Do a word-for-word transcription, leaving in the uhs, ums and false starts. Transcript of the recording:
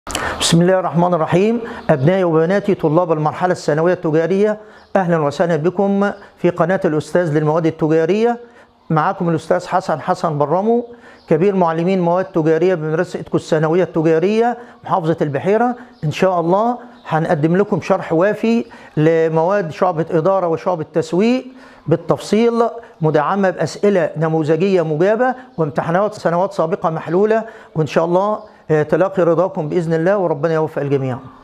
بسم الله الرحمن الرحيم. أبنائي وبناتي طلاب المرحلة الثانوية التجارية، أهلا وسهلا بكم في قناة الأستاذ للمواد التجارية. معكم الأستاذ حسن حسن برمو، كبير معلمين مواد تجارية بمدرسة إدكو الثانوية التجارية محافظة البحيرة. إن شاء الله هنقدم لكم شرح وافي لمواد شعبة إدارة وشعبة تسويق بالتفصيل، مدعمة بأسئلة نموذجية مجابة وامتحانات سنوات سابقة محلولة، وإن شاء الله تلاقي رضاكم بإذن الله وربنا يوفق الجميع.